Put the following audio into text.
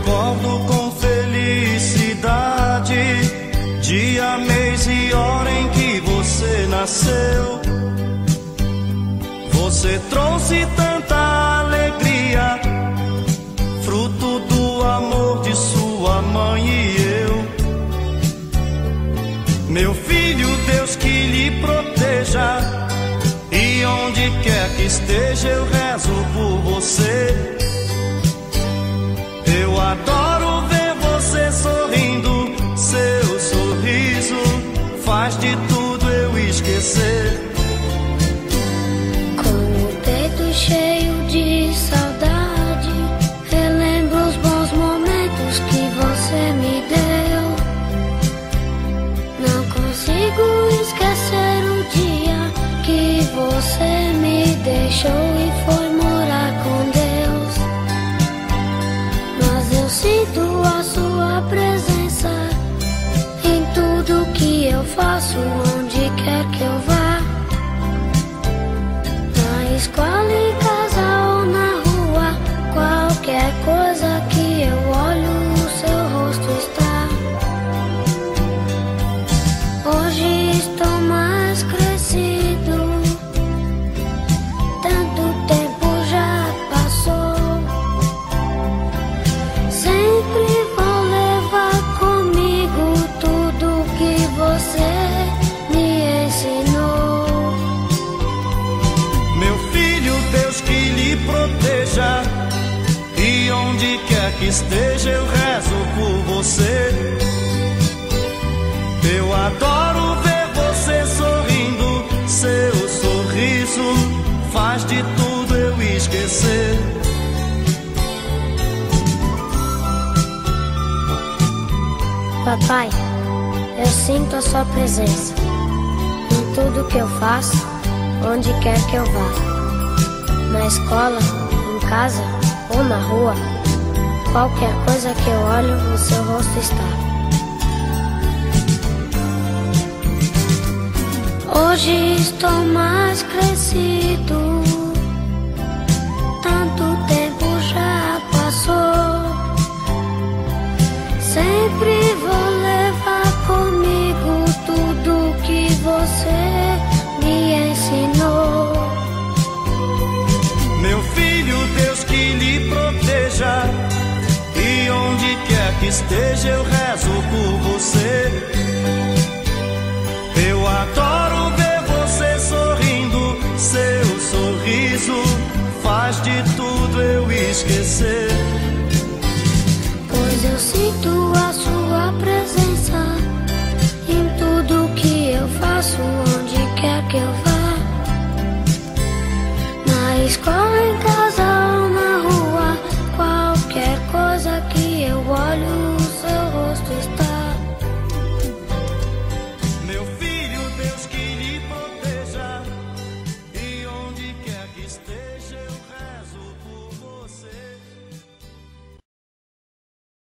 recordo com felicidade dia, mês e hora em que você nasceu. Você trouxe tanta alegria, fruto do amor de sua mãe e eu. Meu filho, Deus que lhe proteja, e onde quer que esteja eu rezo por você. Eu adoro ver você sorrindo, seu sorriso faz de tudo eu esquecer. Com o peito cheio de saudade, relembro os bons momentos que você me deu. Não consigo esquecer o dia que você me deixou e foi morar com Deus. Mas eu sinto a sua presença em tudo que eu faço, onde quer que eu vá. Na escola, em casa ou na rua, qualquer coisa que eu olho, o seu rosto está. Hoje estou mais crescido, tanto tempo já passou. Sempre vou levar comigo tudo que você me ensinou. Meu filho, Deus que lhe proteja, e onde quer que esteja eu rezo por você. Eu adoro ver você sorrindo, seu sorriso faz de tudo eu esquecer. Papai, eu sinto a sua presença em tudo que eu faço, onde quer que eu vá. Na escola, em casa ou na rua, qualquer coisa que eu olho, o seu rosto está. Hoje estou mais crescido, tanto tempo já passou. Sempre vou levar comigo tudo que você me ensinou. Meu filho, Deus que lhe proteja, e onde quer que esteja eu rezo por você. Eu adoro ver você sorrindo, seu sorriso faz de tudo eu esquecer. Pois eu sinto a sua presença em tudo que eu faço, onde quer que eu vá. Na escola,